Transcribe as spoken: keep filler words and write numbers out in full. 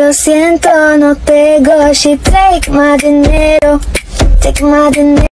lo siento, no te go. She take my dinero, take my dinero.